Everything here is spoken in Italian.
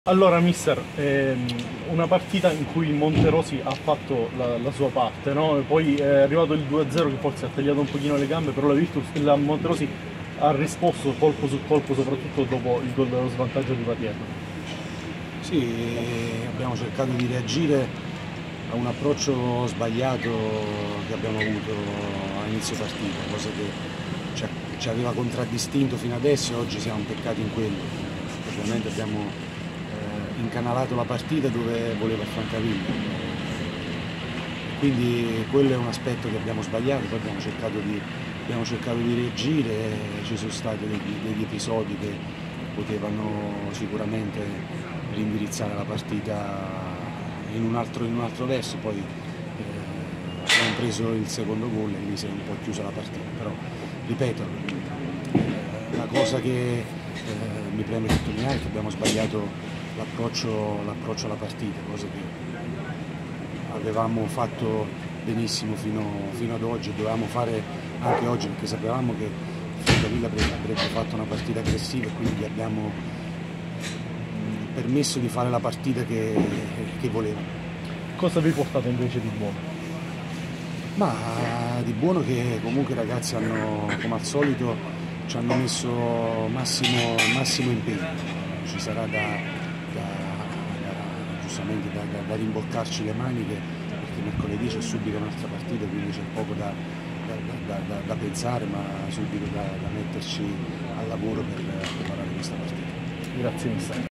Allora, mister, una partita in cui Monterosi ha fatto la sua parte, no? E poi è arrivato il 2-0 che forse ha tagliato un pochino le gambe, però la Virtus, la Monterosi ha risposto colpo su colpo, soprattutto dopo il gol dello svantaggio di Patiello. Sì, abbiamo cercato di reagire a un approccio sbagliato che abbiamo avuto a inizio partita, cosa che ci aveva contraddistinto fino adesso e oggi siamo peccati in quello. Ovviamente abbiamo incanalato la partita dove voleva affrontare l'Inter. Quindi quello è un aspetto che abbiamo sbagliato, poi abbiamo cercato di reagire, ci sono stati degli episodi che potevano sicuramente rindirizzare la partita in un altro verso, poi abbiamo preso il secondo gol e lì si è un po' chiusa la partita, però ripeto, la cosa che mi preme sottolineare è che abbiamo sbagliato l'approccio alla partita, cosa che avevamo fatto benissimo fino ad oggi e dovevamo fare anche oggi, perché sapevamo che Francavilla avrebbe fatto una partita aggressiva e quindi gli abbiamo permesso di fare la partita che voleva. Cosa vi portate invece di buono? Ma di buono che comunque i ragazzi hanno, come al solito, ci hanno messo massimo impegno. Ci sarà giustamente da rimboccarci le maniche, perché mercoledì c'è subito un'altra partita, quindi c'è poco da pensare, ma subito da metterci al lavoro per preparare questa partita. Grazie, mister.